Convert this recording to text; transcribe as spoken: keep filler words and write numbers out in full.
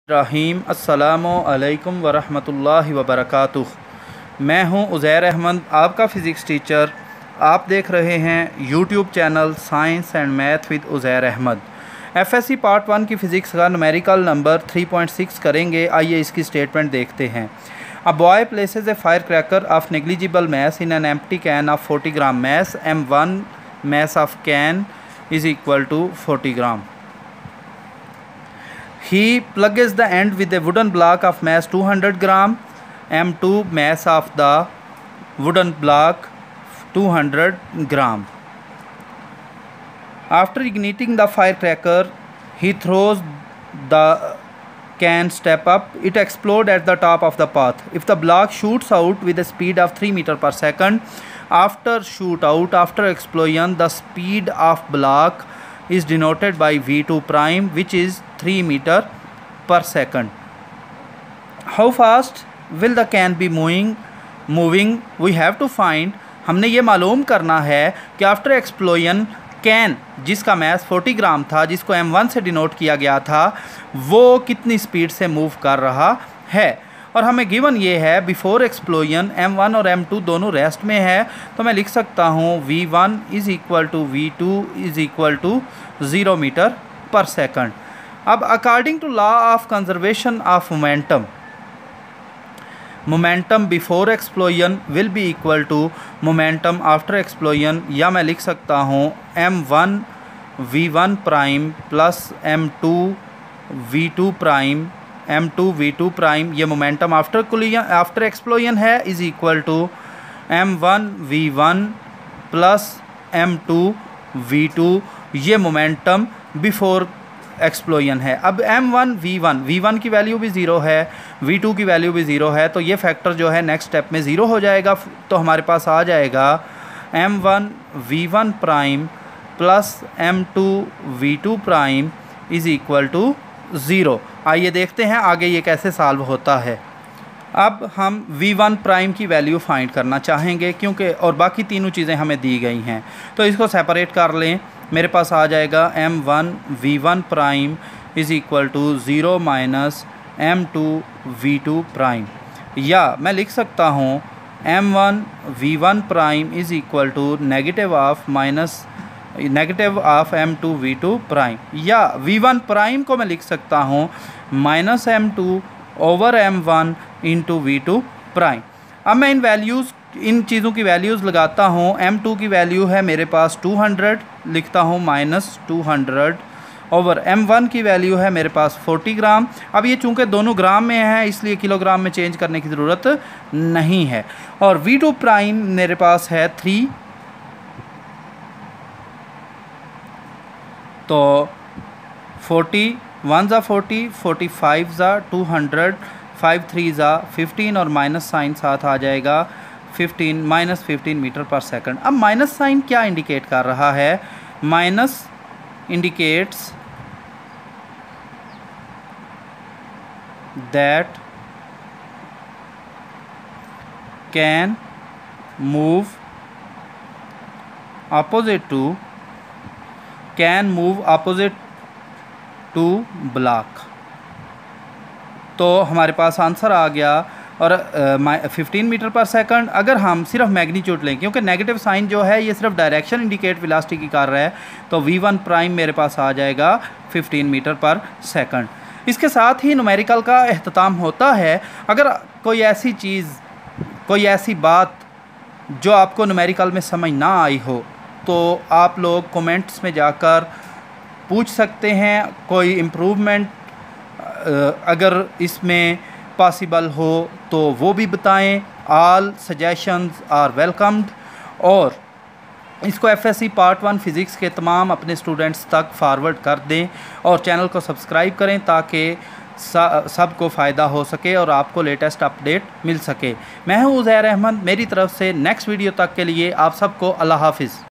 रहीम अस्सलामु अलैकुम वरहमतुल्लाहि वबरकातुह। मैं हूं उज़ैर अहमद, आपका फ़िज़िक्स टीचर। आप देख रहे हैं YouTube channel science and math with Uzair Ahmad. FSc part one की फ़िज़िक्स का numerical number three point six करेंगे। आइए इसकी स्टेटमेंट देखते हैं। A boy places a fire cracker of negligible mass in an empty can of forty gram mass. M one mass of can is equal to forty gram. He plugs the end with a wooden block of mass two hundred gram. M two mass of the wooden block two hundred gram. After igniting the firecracker, he throws the can step up. It explodes at the top of the path. If the block shoots out with a speed of three meter per second, after shoot out, after explosion, the speed of block is denoted by V two prime, which is three meter per second. How fast will the can be moving? Moving we have to find. हमने ये मालूम करना है कि after explosion can जिसका mass forty gram था, जिसको M one से डिनोट किया गया था, वो कितनी स्पीड से मूव कर रहा है। और हमें गिवन ये है बिफोर एक्सप्लोजन एम वन और एम टू दोनों रेस्ट में है, तो मैं लिख सकता हूँ v one is equal to v two is equal to zero meter per second. अब according to law of conservation of momentum, momentum before explosion will be equal to momentum after explosion, या मैं लिख सकता हूँ M one v one prime plus M two v two prime M two v two prime, ये momentum after collision after explosion है, is equal to M one v one plus M two v two, ये momentum before explosion है। अब M one v one v one की value भी zero है, v two की value भी zero है, तो ये फैक्टर जो है नेक्स्ट स्टेप में ज़ीरो हो जाएगा। तो हमारे पास आ जाएगा M one v one prime plus M two v two prime is equal to zero. आइए देखते हैं आगे ये कैसे सॉल्व होता है। अब हम वी वन प्राइम की वैल्यू फाइंड करना चाहेंगे, क्योंकि और बाकी तीनों चीज़ें हमें दी गई हैं, तो इसको सेपरेट कर लें। मेरे पास आ जाएगा M one v one prime is equal to zero minus M two v two prime, या मैं लिख सकता हूँ M one v one prime is equal to negative of minus negative of M two v two prime, या v one prime को मैं लिख सकता हूँ minus M two over M one into v two prime. अब मैं इन values इन चीज़ों की वैल्यूज़ लगाता हूँ। एम टू की वैल्यू है मेरे पास टू हंड्रेड, लिखता हूँ minus two hundred over M one की वैल्यू है मेरे पास फोर्टी ग्राम। अब ये चूँकि दोनों ग्राम में है, इसलिए किलोग्राम में चेंज करने की ज़रूरत नहीं है। और वी टू प्राइम मेरे पास है थ्री, तो फोर्टी वन ज़ा फोर्टी, फोर्टी फाइव ज़ा टू हंड्रेड, फाइव थ्री ज़ा फिफ्टीन और माइनस साइन साथ आ जाएगा fifteen, minus fifteen meter per second. अब माइनस साइन क्या इंडिकेट कर रहा है? Minus indicates that can move opposite to can move opposite to block. तो हमारे पास आंसर आ गया। और फिफ्टीन मीटर पर सेकंड अगर हम सिर्फ मैग्नीट्यूड लें, क्योंकि नेगेटिव साइन जो है ये सिर्फ डायरेक्शन इंडिकेट वेलोसिटी की कर रहा है, तो वी वन प्राइम मेरे पास आ जाएगा फिफ्टीन मीटर पर सेकंड। इसके साथ ही न्यूमेरिकल का अख्ताम होता है। अगर कोई ऐसी चीज़, कोई ऐसी बात जो आपको न्यूमेरिकल में समझ ना आई हो, तो आप लोग कमेंट्स में जाकर पूछ सकते हैं। कोई इम्प्रूवमेंट अगर इसमें पॉसिबल हो तो वो भी बताएं। All suggestions are welcomed. और इसको एफएससी पार्ट वन फ़िज़िक्स के तमाम अपने स्टूडेंट्स तक फॉरवर्ड कर दें और चैनल को सब्सक्राइब करें, ताकि सबको फ़ायदा हो सके और आपको लेटेस्ट अपडेट मिल सके। मैं हूं उज़ैर अहमद। मेरी तरफ से नेक्स्ट वीडियो तक के लिए आप सबको अल्लाह हाफिज़।